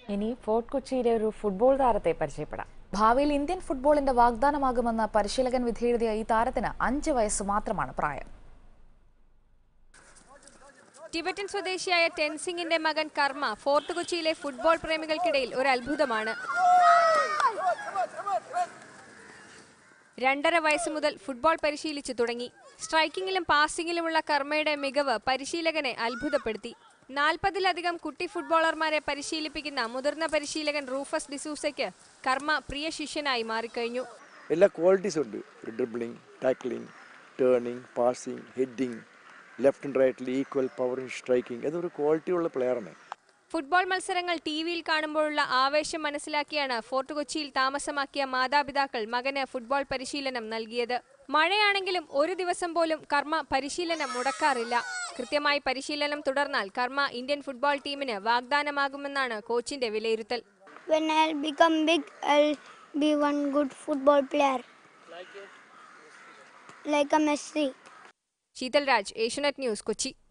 ഇനി ഫോർട്ട് കൊച്ചിയിലെ ഒരു ഫുട്ബോൾ താരത്തെ പരിചയപ്പെടാം. ഭാവിയിൽ ഇന്ത്യൻ ഫുട്ബോളിന്റെ വാഗ്ദാനമാകുമെന്ന പരിശീലകൻ വിധിയെഴുതിയ ഈ താരത്തിന് 5 വയസ്സ് മാത്രമാണ് പ്രായം. ടിബറ്റൻ സ്വദേശിയായ ടെൻസിംഗിന്റെ മകൻ കർമ്മ ഫോർട്ട് കൊച്ചിയിലെ ഫുട്ബോൾ പ്രേമികൾക്കിടയിൽ ഒരു അത്ഭുതമാണ്. 2.5 വയസ്സ് മുതൽ ഫുട്ബോൾ പരിശീലിച്ചു തുടങ്ങി. സ്ട്രൈക്കിങ്ങിലും പാസിംഗിലുമുള്ള കർമ്മയുടെ മികവ് പരിശീലകനെ അത്ഭുതപ്പെടുത്തി. 40-ലധികം കുട്ടി ഫുട്ബോളർമാരെ പരിശീലിപ്പിക്കുന്ന മുതിർന്ന പരിശീലകൻ റൂഫസ് ഡിസൂസയ്ക്ക് കർമ്മ പ്രിയ ശിഷ്യനായി മാറിക്കഴിഞ്ഞു. എല്ലാ ക്വാളിറ്റീസ് ഉണ്ട്. Dribbling, tackling, turning, passing, heading, left and റൈറ്റിൽ ഈക്വൽ പവർ ഇൻ സ്ട്രൈക്കിംഗ്. അതൊരു ക്വാളിറ്റി ഉള്ള പ്ലെയറാണ്. ഫുട്ബോൾ മത്സരങ്ങൾ ടിവിയിൽ കാണുമ്പോഴുള്ള ആവേശം മനസ്സിലാക്കിയാണ് ഫോർട്ട് കൊച്ചിയിൽ താമസമാക്കിയ മാതാപിതാക്കൾ മകന് ഫുട്ബോൾ പരിശീലനം നൽകിയത്. മഴയാണെങ്കിലും ഒരു ദിവസം പോലും കർമ്മ പരിശീലനം മുടക്കാറില്ല. കൃത്യമായി പരിശീലനം തുടർന്നാൽ കർമ്മ ഇന്ത്യൻ ഫുട്ബോൾ ടീമിന് വാഗ്ദാനമാകുമെന്നാണ് കോച്ചിന്റെ വിലയിരുത്തൽ. When I'll become big, I'll be one good football player. Like a Messi. Sheethal Raj, Asianet news, Kochi.